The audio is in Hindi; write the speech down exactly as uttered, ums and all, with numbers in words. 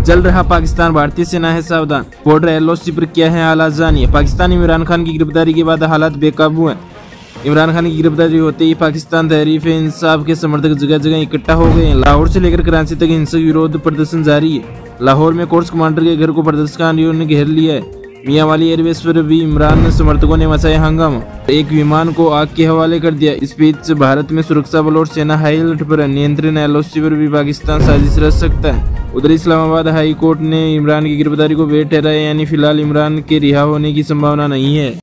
जल रहा पाकिस्तान, भारतीय सेना है सावधान। बॉर्डर एल ओ सी पर क्या है हालात जानिए। पाकिस्तान इमरान खान की गिरफ्तारी के बाद हालात बेकाबू हैं। इमरान खान की गिरफ्तारी होते ही पाकिस्तान तहरीक इंसाफ के समर्थक जगह जगह इकट्ठा हो गए हैं। लाहौर से लेकर कराची तक हिंसक विरोध प्रदर्शन जारी है। लाहौर में कोर्स कमांडर के घर को प्रदर्शनकारियों ने घेर लिया है। मियांवाली एयरबेस पर भी इमरान समर्थकों ने मचाया हंगामा, एक विमान को आग के हवाले कर दिया। इस बीच भारत में सुरक्षा बल और सेना हाई अलर्ट पर है। नियंत्रण एल ओ सी पर भी पाकिस्तान साजिश रच सकता है। उधर इस्लामाबाद हाई कोर्ट ने इमरान की गिरफ्तारी को वैध ठहराया, यानी फिलहाल इमरान के रिहा होने की संभावना नहीं है।